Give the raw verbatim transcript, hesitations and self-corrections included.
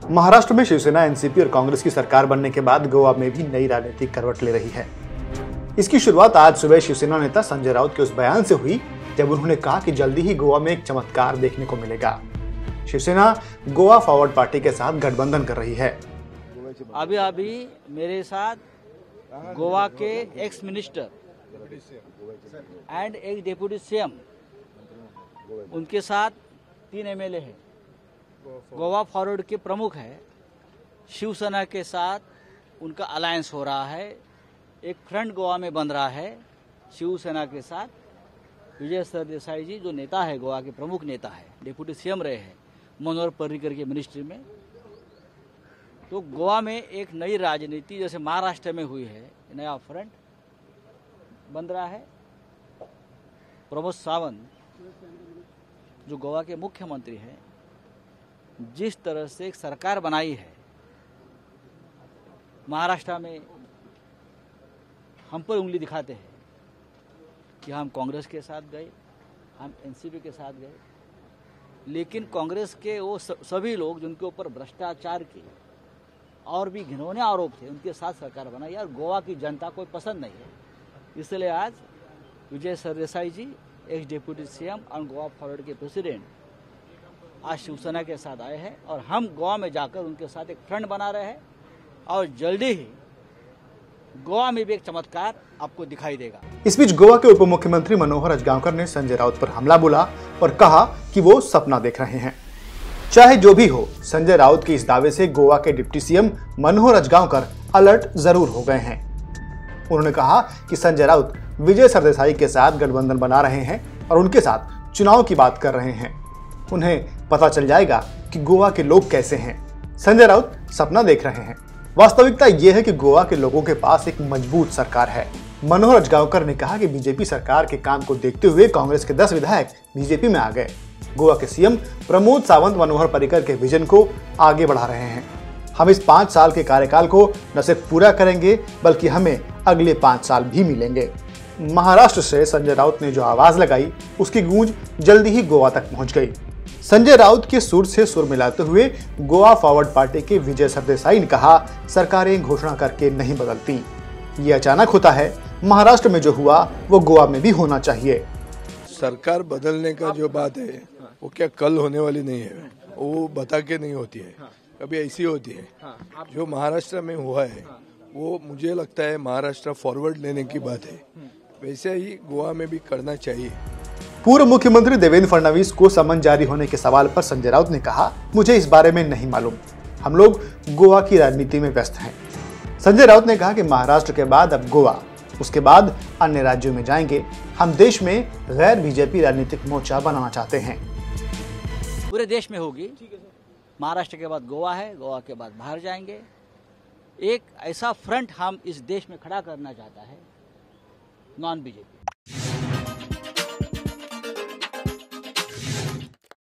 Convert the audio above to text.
महाराष्ट्र में शिवसेना, एनसीपी और कांग्रेस की सरकार बनने के बाद गोवा में भी नई राजनीतिक करवट ले रही है। इसकी शुरुआत आज सुबह शिवसेना नेता संजय राउत के उस बयान से हुई जब उन्होंने कहा कि जल्दी ही गोवा में एक चमत्कार देखने को मिलेगा। शिवसेना गोवा फॉरवर्ड पार्टी के साथ गठबंधन कर रही है। अभी अभी मेरे साथ गोवा के एक्स मिनिस्टर एंड एक डिप्टी सीएम, उनके साथ तीन एमएलए हैं। गोवा फॉरवर्ड के प्रमुख है। शिवसेना के साथ उनका अलायंस हो रहा है। एक फ्रंट गोवा में बन रहा है शिवसेना के साथ। विजय सरदेसाई जी जो नेता है, गोवा के प्रमुख नेता है, डिप्टी सीएम रहे हैं मनोहर पर्रिकर के मिनिस्ट्री में। तो गोवा में एक नई राजनीति जैसे महाराष्ट्र में हुई है, नया फ्रंट बन रहा है। प्रमोद सावंत जो गोवा के मुख्यमंत्री हैं, जिस तरह से एक सरकार बनाई है महाराष्ट्र में, हम पर उंगली दिखाते हैं कि हम कांग्रेस के साथ गए, हम एनसीपी के साथ गए, लेकिन कांग्रेस के वो सभी लोग जिनके ऊपर भ्रष्टाचार के और भी घिनौने आरोप थे, उनके साथ सरकार बनाई और गोवा की जनता को पसंद नहीं है। इसलिए आज Vijay Sardesai ji, ex deputy CM और गोवा फॉरवर्ड के प्रेसिडेंट आज शिवसेना के साथ आए हैं और हम गोवा में जाकर उनके साथ एक फ्रंट बना रहे हैं और जल्दी ही गोवा में भी एक चमत्कार आपको दिखाई देगा। इस बीच गोवा के उप मुख्यमंत्री मनोहर अजगांवकर ने संजय राउत पर हमला बोला और कहा कि वो सपना देख रहे हैं। चाहे जो भी हो, संजय राउत के इस दावे से गोवा के deputy CM Manohar Ajgaonkar alert जरूर हो गए हैं। उन्होंने कहा कि संजय राउत विजय सरदेसाई के साथ गठबंधन बना रहे हैं और उनके साथ चुनाव की बात कर रहे हैं। उन्हें पता चल जाएगा कि गोवा के लोग कैसे हैं। संजय राउत सपना देख रहे हैं। वास्तविकता यह है कि गोवा के लोगों के पास एक मजबूत सरकार है। मनोहर अजगांवकर ने कहा कि बीजेपी सरकार के काम को देखते हुए कांग्रेस के दस विधायक बीजेपी में आ गए। गोवा के सीएम प्रमोद सावंत मनोहर पर्रिकर के विजन को आगे बढ़ा रहे हैं। हम इस पांच साल के कार्यकाल को न सिर्फ पूरा करेंगे, बल्कि हमें अगले पांच साल भी मिलेंगे। महाराष्ट्र से संजय राउत ने जो आवाज लगाई, उसकी गूंज जल्दी ही गोवा तक पहुंच गई। संजय राउत के सुर से सुर मिलाते हुए गोवा फॉरवर्ड पार्टी के विजय सरदेसाई ने कहा, सरकारें घोषणा करके नहीं बदलती, ये अचानक होता है। महाराष्ट्र में जो हुआ वो गोवा में भी होना चाहिए। सरकार बदलने का जो बात है वो क्या कल होने वाली नहीं है, वो बता के नहीं होती है, कभी ऐसी होती है। जो महाराष्ट्र में हुआ है वो मुझे लगता है महाराष्ट्र फॉरवर्ड लेने की बात है, वैसे ही गोवा में भी करना चाहिए। पूर्व मुख्यमंत्री देवेंद्र फडणवीस को समन जारी होने के सवाल पर संजय राउत ने कहा, मुझे इस बारे में नहीं मालूम, हम लोग गोवा की राजनीति में व्यस्त हैं। संजय राउत ने कहा कि महाराष्ट्र के बाद अब गोवा, उसके बाद अन्य राज्यों में जाएंगे। हम देश में गैर बीजेपी राजनीतिक मोर्चा बनाना चाहते हैं। पूरे देश में होगी। महाराष्ट्र के बाद गोवा है, गोवा के बाद बाहर जाएंगे। एक ऐसा फ्रंट हम इस देश में खड़ा करना चाहता है, नॉन बीजेपी।